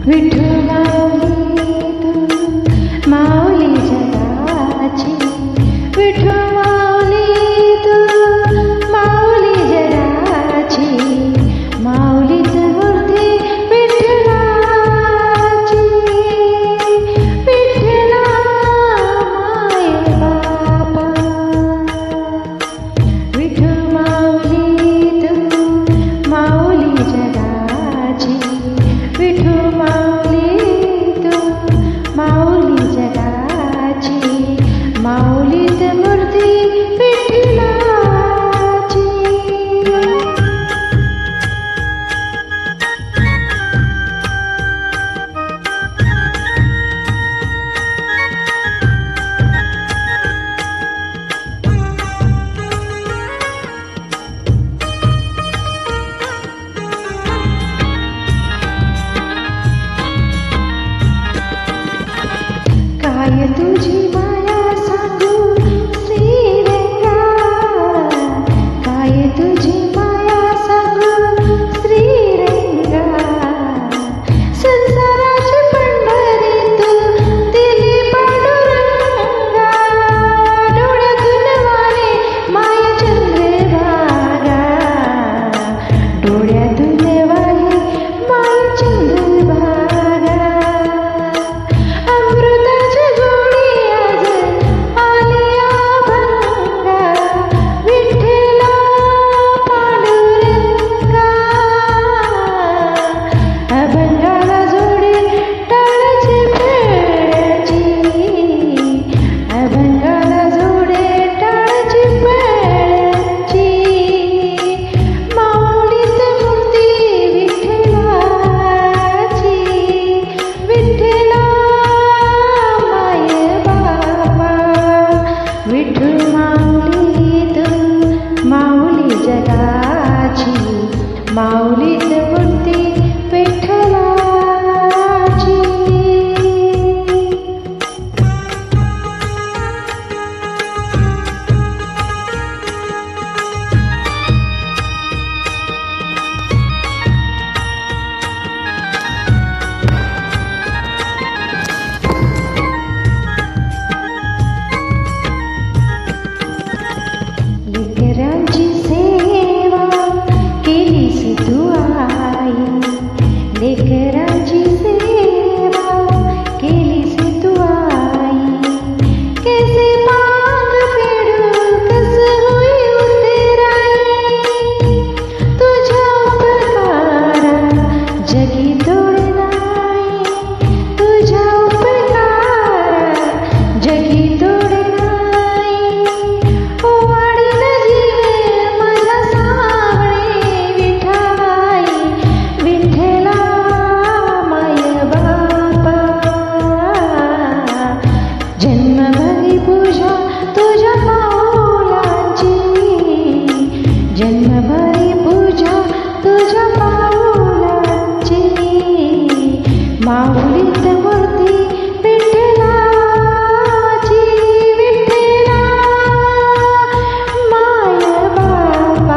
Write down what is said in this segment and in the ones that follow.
विठू माऊली तू माऊली जगाची, विठू माऊली तू माऊली जगाची, माऊलीच मूर्ती विठ्ठलाची, विठ्ठला माय बापा, विठू माऊली तू माऊली जगाची, विठू माऊली तू माऊली जगाची, माऊलीच मूर्ती विठ्ठलाची. काय तुझी माया सांगू श्रीरंगा, काय तुझी माया सांगू श्रीरंगा, संसाराची पंढरी तू दिली पांडुरंगा, डोळ्यातून वारे माया चंद्रभागा, डोळ्यातून वारे माया चंद्रभागा, अमृताची गोडी आज आली अभंगा, विठ्ठला पांडुरंगा, अभंगाला जोडे टाळची पेळची, अभंगाला जोडे टाळची पेळची, माऊलीच मूर्ती विठ्ठलाची, विठ्ठला माय बाबा, विठू माऊली तू माऊली जगाची, माऊलीच मूर्ती विठ्ठलाची. लेकरांची सेवा केलीस तू आई, लेकरांची सेवा केलीस तू आई, कैसे पांग फेडू कस होई उतराई, तुझ्या उपकारा जगी तोड नाही, तुझ्या उपकारा जगी तोड नाही, वाढील जीवे माझा सावळे विठाई, विठ्ठला माय बापा, जन्मभरी पूजा तुझ्या पाऊलाची, जन्मभरी पूजा तुझ्या पाऊलाची, माऊलीच मूर्ती विठ्ठलाची, विठ्ठला माय बाबा,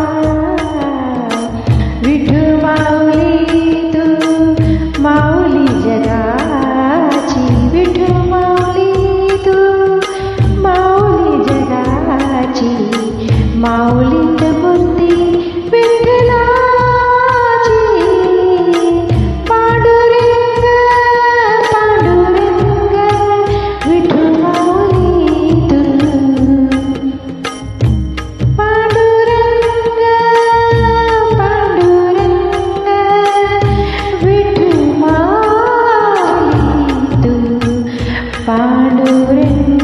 विठू माऊली तू माऊली जगाची, विठू माऊली तू माऊली जगाची, माऊलीच मूर्ती विठ्ठलाची, पांडुरंग पांडुरंग, विठू माऊली तू पांडुरंग पांडुरंग, विठू माऊली तू पांडुरंग.